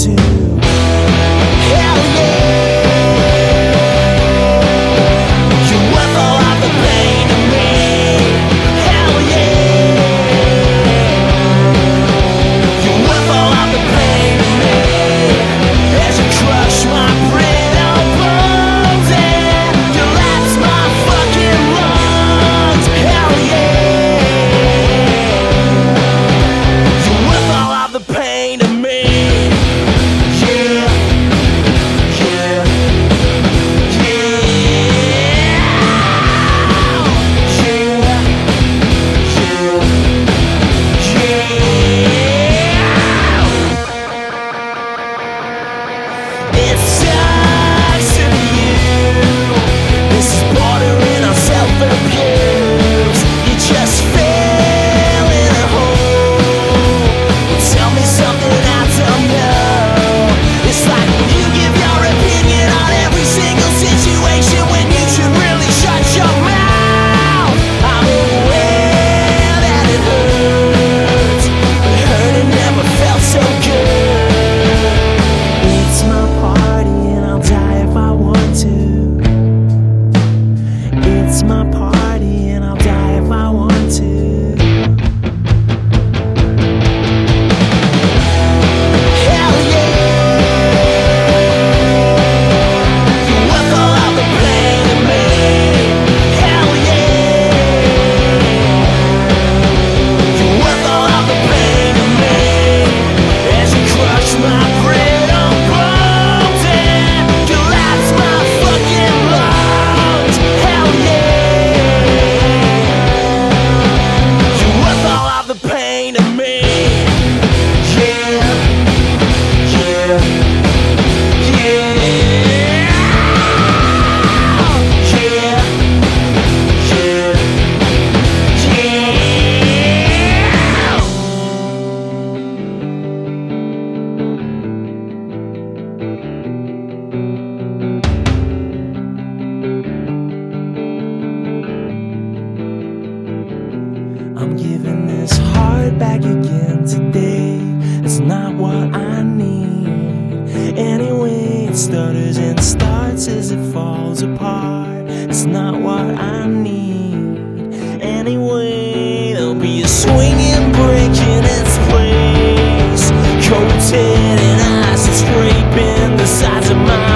to. Hell yeah. You're worth all of the pain to me. Hell yeah. You're worth all of the pain to me. As you crush my brittle bones and you lapse my fucking lungs. Hell yeah. You're worth all of the pain to me. Yeah. Yeah. It sucks to be you. This is bordering on self-abuse. You just fell in a hole. Tell me something I don't know. It's like you give your opinion on every single situation when you should really shut your mouth. I'm aware that it hurts, but hurting never felt so good. It's my party and I'll die if I want to. It's my party and I'll die if I want to. Hell yeah. You're worth all of the pain to me. Hell yeah. You're worth all of the pain to me. As you crush my brittle bones and you lapse my fucking lungs. Hell yeah. You're worth all of the pain to me. Yeah. Yeah. Yeah. Yeah. I'm giving this heart back again today. It's not what I need. Anyway, it stutters and starts as it falls apart. It's not what I need. Anyway, there'll be a swinging brick in its place, coated in ice and scraping the sides of my